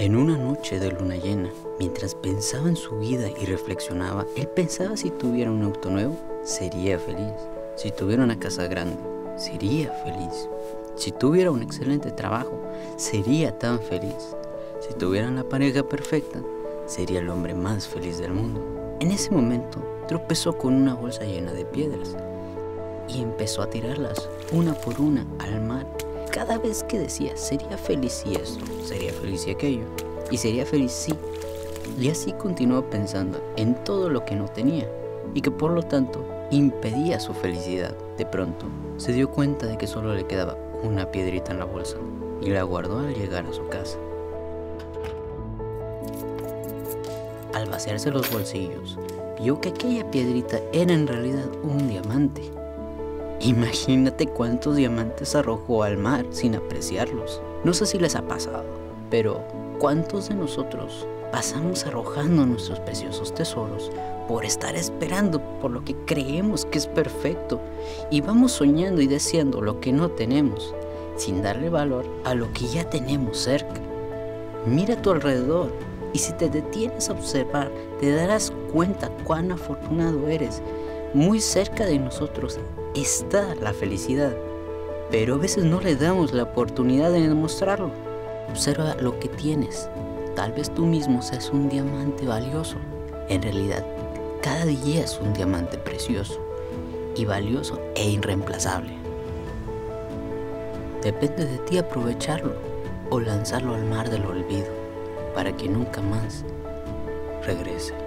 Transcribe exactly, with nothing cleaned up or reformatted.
En una noche de luna llena, mientras pensaba en su vida y reflexionaba, él pensaba si tuviera un auto nuevo, sería feliz. Si tuviera una casa grande, sería feliz. Si tuviera un excelente trabajo, sería tan feliz. Si tuviera una pareja perfecta, sería el hombre más feliz del mundo. En ese momento, tropezó con una bolsa llena de piedras y empezó a tirarlas una por una al mar. Cada vez que decía, sería feliz si esto, sería feliz si aquello, y sería feliz si. Y así continuó pensando en todo lo que no tenía, y que por lo tanto impedía su felicidad. De pronto, se dio cuenta de que solo le quedaba una piedrita en la bolsa, y la guardó al llegar a su casa. Al vaciarse los bolsillos, vio que aquella piedrita era en realidad un diamante. Imagínate cuántos diamantes arrojó al mar sin apreciarlos. No sé si les ha pasado, pero ¿cuántos de nosotros pasamos arrojando nuestros preciosos tesoros por estar esperando por lo que creemos que es perfecto y vamos soñando y deseando lo que no tenemos, sin darle valor a lo que ya tenemos cerca? Mira a tu alrededor y si te detienes a observar, te darás cuenta cuán afortunado eres. Muy cerca de nosotros está la felicidad, pero a veces no le damos la oportunidad de demostrarlo. Observa lo que tienes. Tal vez tú mismo seas un diamante valioso. En realidad, cada día es un diamante precioso y valioso e irreemplazable. Depende de ti aprovecharlo o lanzarlo al mar del olvido para que nunca más regrese.